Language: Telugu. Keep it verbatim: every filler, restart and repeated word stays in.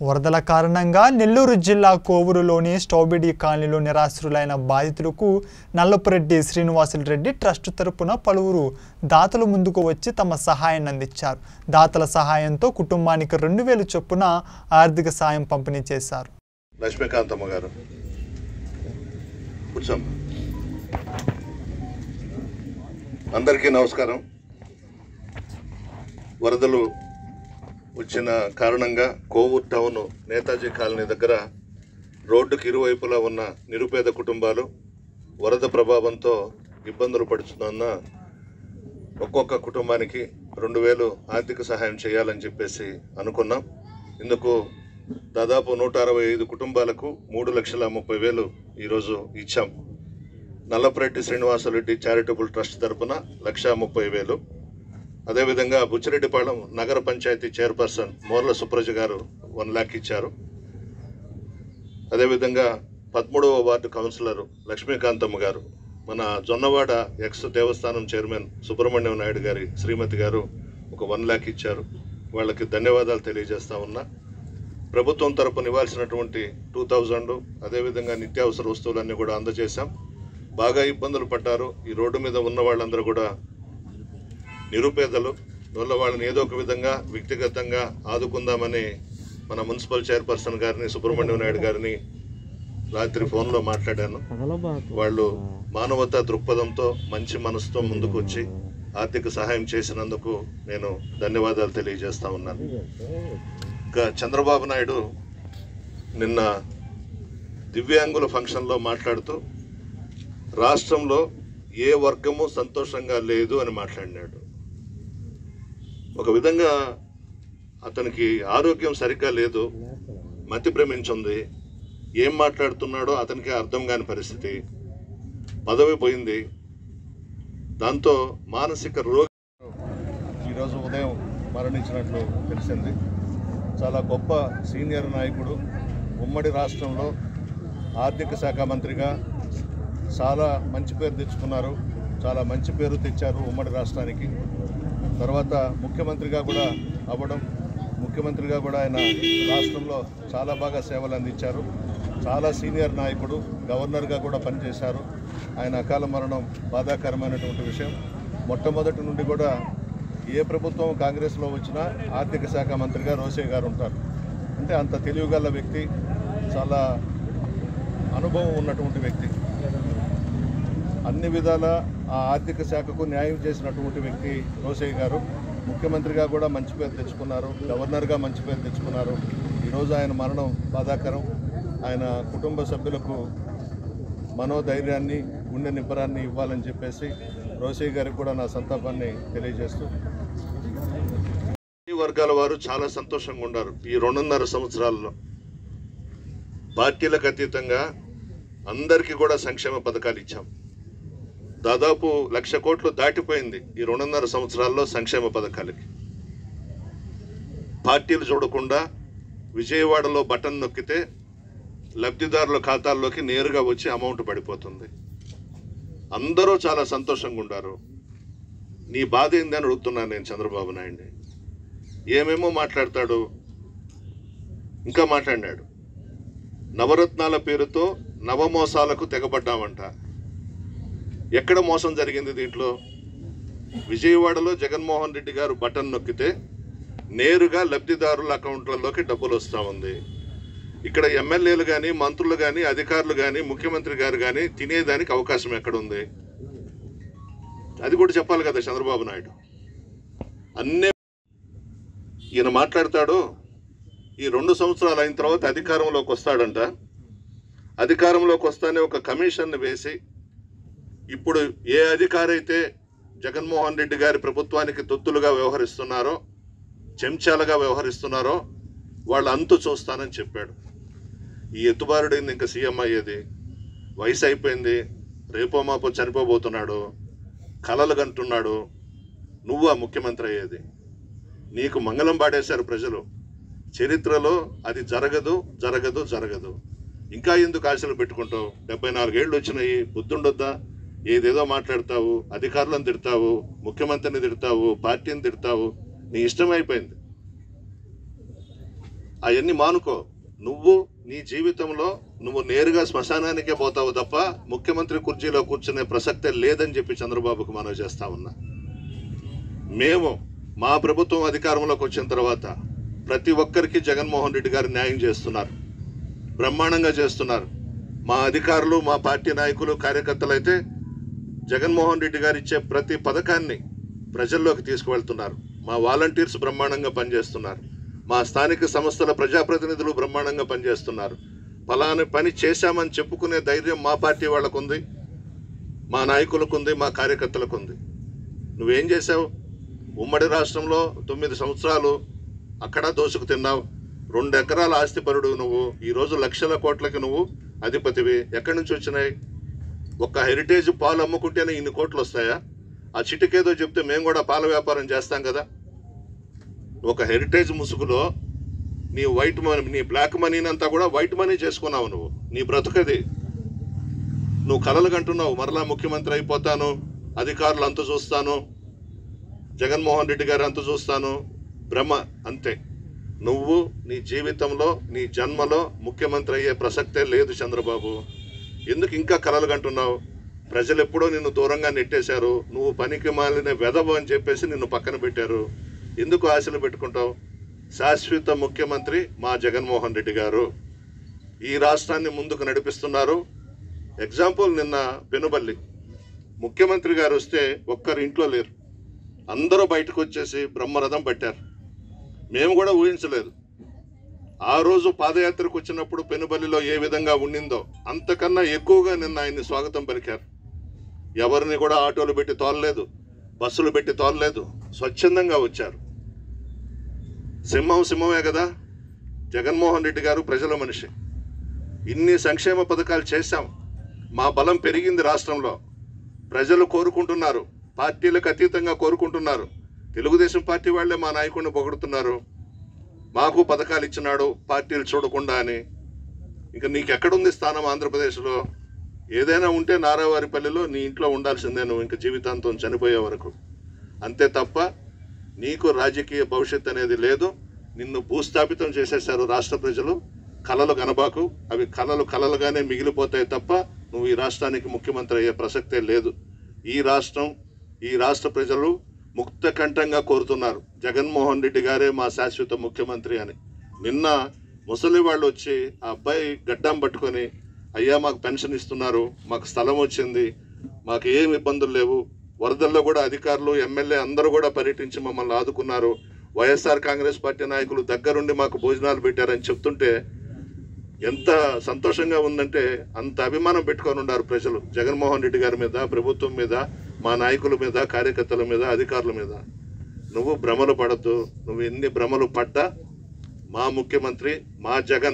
వరదల కారణంగా నెల్లూరు జిల్లా కోవూరులోని స్ట్రాబెర్రీ కాలనీలో నిరాశ్రులైన బాధితులకు నల్లపురెడ్డి శ్రీనివాసులరెడ్డి ట్రస్ట్ తరపున పలువురు దాతలు ముందుకు వచ్చి తమ సహాయాన్ని అందించారు. దాతల సహాయంతో కుటుంబానికి రెండు వేలు చొప్పున ఆర్థిక సాయం పంపిణీ చేశారు. లక్ష్మీకాంతమ్మ గారు కూర్చోం. అందరికీ నమస్కారం. వరదలు వచ్చిన కారణంగా కోవూరు టౌన్ నేతాజీ కాలనీ దగ్గర రోడ్డుకి ఇరువైపులా ఉన్న నిరుపేద కుటుంబాలు వరద ప్రభావంతో ఇబ్బందులు పడుతున్న ఒక్కొక్క కుటుంబానికి రెండు వేలు ఆర్థిక సహాయం చేయాలని చెప్పేసి అనుకున్నాం. ఇందుకు దాదాపు నూట అరవై ఐదు కుటుంబాలకు మూడు లక్షల ముప్పై వేలు ఈరోజు ఇచ్చాం. నల్లపురెడ్డి శ్రీనివాసులరెడ్డి చారిటబుల్ ట్రస్ట్ తరఫున లక్ష ముప్పై వేలు, అదేవిధంగా బుచ్చిరెడ్డిపాళెం నగర పంచాయతీ చైర్పర్సన్ మోర్ల సుప్రజ గారు వన్ ల్యాక్ ఇచ్చారు. అదేవిధంగా పదమూడవ వార్డు కౌన్సిలర్ లక్ష్మీకాంతమ్మ గారు, మన జొన్నవాడ ఎక్స్ దేవస్థానం చైర్మన్ సుబ్రహ్మణ్యం నాయుడు గారి శ్రీమతి గారు ఒక వన్ ల్యాక్ ఇచ్చారు. వాళ్ళకి ధన్యవాదాలు తెలియజేస్తా ఉన్నా. ప్రభుత్వం తరపున ఇవ్వాల్సినటువంటి టూ థౌజండ్ అదేవిధంగా నిత్యావసర వస్తువులన్నీ కూడా అందజేశాం. బాగా ఇబ్బందులు పడ్డారు. ఈ రోడ్డు మీద ఉన్న వాళ్ళందరూ కూడా నిరుపేదలు. వల్ల వాళ్ళని ఏదో ఒక విధంగా వ్యక్తిగతంగా ఆదుకుందామని మన మున్సిపల్ చైర్పర్సన్ గారిని సుబ్రహ్మణ్యం నాయుడు గారిని రాత్రి ఫోన్లో మాట్లాడాను. వాళ్ళు మానవతా దృక్పథంతో మంచి మనసుతో ముందుకు వచ్చి ఆర్థిక సహాయం చేసినందుకు నేను ధన్యవాదాలు తెలియజేస్తా ఉన్నాను. ఇంకా చంద్రబాబు నాయుడు నిన్న దివ్యాంగుల ఫంక్షన్లో మాట్లాడుతూ రాష్ట్రంలో ఏ వర్గము సంతోషంగా లేదు అని మాట్లాడినాడు. ఒక విధంగా అతనికి ఆరోగ్యం సరిగ్గా లేదు, మతి భ్రమించుంది, ఏం మాట్లాడుతున్నాడో అతనికి అర్థం కాని పరిస్థితి, పదవి పోయింది. దాంతో మానసిక రోగి ఈరోజు ఉదయం మరణించినట్లు తెలిసింది. చాలా గొప్ప సీనియర్ నాయకుడు, ఉమ్మడి రాష్ట్రంలో ఆర్థిక శాఖ మంత్రిగా చాలా మంచి పేరు తెచ్చుకున్నారు. చాలా మంచి పేరు తెచ్చారు ఉమ్మడి రాష్ట్రానికి. తర్వాత ముఖ్యమంత్రిగా కూడా అవ్వడం, ముఖ్యమంత్రిగా కూడా ఆయన రాష్ట్రంలో చాలా బాగా సేవలు అందించారు. చాలా సీనియర్ నాయకుడు, గవర్నర్గా కూడా పనిచేశారు. ఆయన అకాల మరణం బాధాకరమైనటువంటి విషయం. మొట్టమొదటి నుండి కూడా ఏ ప్రభుత్వం కాంగ్రెస్లో వచ్చినా ఆర్థిక శాఖ మంత్రిగా రోసే గారు ఉంటారు. అంటే అంత తెలివిగల వ్యక్తి, చాలా అనుభవం ఉన్నటువంటి వ్యక్తి, అన్ని విధాల ఆ ఆర్థిక శాఖకు న్యాయం చేసినటువంటి వ్యక్తి రోసయ్య గారు. ముఖ్యమంత్రిగా కూడా మంచి పేరు తెచ్చుకున్నారు, గవర్నర్గా మంచి పేరు తెచ్చుకున్నారు. ఈరోజు ఆయన మరణం బాధాకరం. ఆయన కుటుంబ సభ్యులకు మనోధైర్యాన్ని, గుండె నిబ్బరాన్ని ఇవ్వాలని చెప్పేసి రోసయ్య గారికి కూడా నా సంతాపాన్ని తెలియజేస్తూ, ఈ వర్గాల వారు చాలా సంతోషంగా ఉన్నారు. ఈ రెండున్నర సంవత్సరాల్లో పార్టీలకు అతీతంగా అందరికీ కూడా సంక్షేమ పథకాలు ఇచ్చాం. దాదాపు లక్ష కోట్లు దాటిపోయింది ఈ రెండున్నర సంవత్సరాల్లో సంక్షేమ పథకాలకి. పార్టీలు చూడకుండా విజయవాడలో బటన్ నొక్కితే లబ్ధిదారుల ఖాతాల్లోకి నేరుగా వచ్చి అమౌంట్ పడిపోతుంది. అందరూ చాలా సంతోషంగా ఉన్నారు. నీ బాధ ఏందని అడుగుతున్నాను నేను చంద్రబాబు నాయుడిని. ఏమేమో మాట్లాడతాడు, ఇంకా మాట్లాడినాడు. నవరత్నాల పేరుతో నవమోసాలకు తెగబడ్డామంట. ఎక్కడ మోసం జరిగింది దీంట్లో? విజయవాడలో జగన్మోహన్ రెడ్డి గారు బటన్ నొక్కితే నేరుగా లబ్ధిదారుల అకౌంట్లలోకి డబ్బులు వస్తూ ఉంది. ఇక్కడ ఎమ్మెల్యేలు కానీ, మంత్రులు కానీ, అధికారులు కానీ, ముఖ్యమంత్రి గారు కానీ తినేదానికి అవకాశం ఎక్కడుంది? అది కూడా చెప్పాలి కదా చంద్రబాబు నాయుడు. అన్నీ ఈయన మాట్లాడతాడు. ఈ రెండు సంవత్సరాలు అయిన తర్వాత అధికారంలోకి వస్తాడంట. అధికారంలోకి వస్తానే ఒక కమిషన్ని వేసి, ఇప్పుడు ఏ అధికారి అయితే జగన్మోహన్ రెడ్డి గారి ప్రభుత్వానికి తొత్తులుగా వ్యవహరిస్తున్నారో, చెంచాలుగా వ్యవహరిస్తున్నారో వాళ్ళ అంతు చూస్తానని చెప్పాడు. ఈ ఎత్తుబారుడైంది ఇంకా సీఎం అయ్యేది. వయసు అయిపోయింది, రేపో మాపో చనిపోబోతున్నాడు, కలలు కంటున్నాడు. నువ్వా ముఖ్యమంత్రి అయ్యేది? నీకు మంగళం పాడేశారు ప్రజలు. చరిత్రలో అది జరగదు జరగదు జరగదు. ఇంకా ఎందుకు ఆశలు పెట్టుకుంటావు? డెబ్బై నాలుగేళ్ళు వచ్చినాయి, బుద్ధుండొద్దా? ఏదేదో మాట్లాడతావు, అధికారులను తిడతావు, ముఖ్యమంత్రిని తిడతావు, పార్టీని తిడతావు, నీ ఇష్టం అయిపోయింది. అవన్నీ మానుకో. నువ్వు నీ జీవితంలో నువ్వు నేరుగా శ్మశానానికే పోతావు తప్ప ముఖ్యమంత్రి కుర్చీలో కూర్చునే ప్రసక్తే లేదని చెప్పి చంద్రబాబుకు మనవి చేస్తా ఉన్నా. మేము మా ప్రభుత్వం అధికారంలోకి వచ్చిన తర్వాత ప్రతి ఒక్కరికి జగన్మోహన్ రెడ్డి గారు న్యాయం చేస్తున్నారు, బ్రహ్మాండంగా చేస్తున్నారు. మా అధికారులు, మా పార్టీ నాయకులు, కార్యకర్తలు అయితే జగన్మోహన్ రెడ్డి గారు ఇచ్చే ప్రతి పథకాన్ని ప్రజల్లోకి తీసుకువెళ్తున్నారు. మా వాలంటీర్స్ బ్రహ్మాండంగా పనిచేస్తున్నారు. మా స్థానిక సంస్థల ప్రజాప్రతినిధులు బ్రహ్మాండంగా పనిచేస్తున్నారు. ఫలాని పని చేశామని చెప్పుకునే ధైర్యం మా పార్టీ వాళ్ళకు ఉంది, మా నాయకులకు ఉంది, మా కార్యకర్తలకు ఉంది. నువ్వేం చేసావు? ఉమ్మడి రాష్ట్రంలో తొమ్మిది సంవత్సరాలు అక్కడ దోసుకు తిన్నావు. రెండు ఎకరాల ఆస్తిపరుడు నువ్వు. ఈరోజు లక్షల కోట్లకి నువ్వు అధిపతివి. ఎక్కడి నుంచి వచ్చినాయి? ఒక్క హెరిటేజ్ పాలు అమ్ముకుంటేనే ఇన్ని కోట్లు వస్తాయా? ఆ చిటికేదో చెప్తే మేము కూడా పాల వ్యాపారం చేస్తాం కదా. ఒక హెరిటేజ్ ముసుగులో నీ వైట్ మనీ, నీ బ్లాక్ మనీని అంతా కూడా వైట్ మనీ చేసుకున్నావు నువ్వు. నీ బ్రతుకది. నువ్వు కలలు కంటున్నావు, మరలా ముఖ్యమంత్రి అయిపోతాను, అధికారులు అంత చూస్తాను, జగన్మోహన్ రెడ్డి గారు అంత చూస్తాను. భ్రమ అంతే. నువ్వు నీ జీవితంలో, నీ జన్మలో ముఖ్యమంత్రి అయ్యే ప్రసక్తే లేదు చంద్రబాబు. ఎందుకు ఇంకా కలలు కంటున్నావు? ప్రజలు ఎప్పుడో నిన్ను దూరంగా నెట్టేశారు. నువ్వు పనికి మాలిన వెధవ అని చెప్పేసి నిన్ను పక్కన పెట్టారు. ఎందుకు ఆశలు పెట్టుకుంటావు? శాశ్వత ముఖ్యమంత్రి మా జగన్మోహన్ రెడ్డి గారు ఈ రాష్ట్రాన్ని ముందుకు నడిపిస్తున్నారు. ఎగ్జాంపుల్, నిన్న పెనుబల్లి ముఖ్యమంత్రి గారు వస్తే ఒక్కరు ఇంట్లో లేరు, అందరూ బయటకు వచ్చేసి బ్రహ్మరథం పట్టారు. మేము కూడా ఊహించలేదు. ఆ రోజు పాదయాత్రకు వచ్చినప్పుడు పెనుబల్లిలో ఏ విధంగా ఉండిందో అంతకన్నా ఎక్కువగా నిన్న ఆయన్ని స్వాగతం పలికారు. ఎవరిని కూడా ఆటోలు పెట్టి తోలలేదు, బస్సులు పెట్టి తోలలేదు, స్వచ్ఛందంగా వచ్చారు. సింహం సింహమే కదా. జగన్మోహన్ రెడ్డి గారు ప్రజల మనిషి. ఇన్ని సంక్షేమ పథకాలు చేశాం. మా బలం పెరిగింది రాష్ట్రంలో. ప్రజలు కోరుకుంటున్నారు, పార్టీలకు అతీతంగా కోరుకుంటున్నారు. తెలుగుదేశం పార్టీ వాళ్లే మా నాయకుడిని పొగుడుతున్నారు, మాకు పథకాలు ఇచ్చినాడు పార్టీలు చూడకుండా అని. ఇంకా నీకెక్కడుంది స్థానం ఆంధ్రప్రదేశ్లో? ఏదైనా ఉంటే నారావారిపల్లిలో నీ ఇంట్లో ఉండాల్సిందే నువ్వు, ఇంకా జీవితాంతం చనిపోయే వరకు. అంతే తప్ప నీకు రాజకీయ భవిష్యత్ అనేది లేదు. నిన్ను భూస్థాపితం చేసేశారు రాష్ట్ర ప్రజలు. కలలు కనబాకు, అవి కలలు కలలుగానే మిగిలిపోతాయి తప్ప నువ్వు ఈ రాష్ట్రానికి ముఖ్యమంత్రి అయ్యే ప్రసక్తే లేదు. ఈ రాష్ట్రం, ఈ రాష్ట్ర ప్రజలు ముక్త కంఠంగా కోరుతున్నారు జగన్మోహన్ రెడ్డి గారే మా శాశ్వత ముఖ్యమంత్రి అని. నిన్న ముసలి వాళ్ళు వచ్చి ఆ అబ్బాయి గడ్డం పట్టుకొని, అయ్యా మాకు పెన్షన్ ఇస్తున్నారు, మాకు స్థలం వచ్చింది, మాకు ఏం ఇబ్బందులు లేవు, వరదల్లో కూడా అధికారులు, ఎమ్మెల్యే అందరూ కూడా పర్యటించి మమ్మల్ని ఆదుకున్నారు, వైఎస్ఆర్ కాంగ్రెస్ పార్టీ నాయకులు దగ్గరుండి మాకు భోజనాలు పెట్టారని చెప్తుంటే ఎంత సంతోషంగా ఉందంటే అంత అభిమానం పెట్టుకొని ఉన్నారు ప్రజలు జగన్మోహన్ రెడ్డి గారి మీద, ప్రభుత్వం మీద, మా నాయకుల మీద, కార్యకర్తల మీద, అధికారుల మీద. నువ్వు భ్రమలు పడద్దు. నువ్వు ఎన్ని భ్రమలు పడ్డా మా ముఖ్యమంత్రి, మా జగన్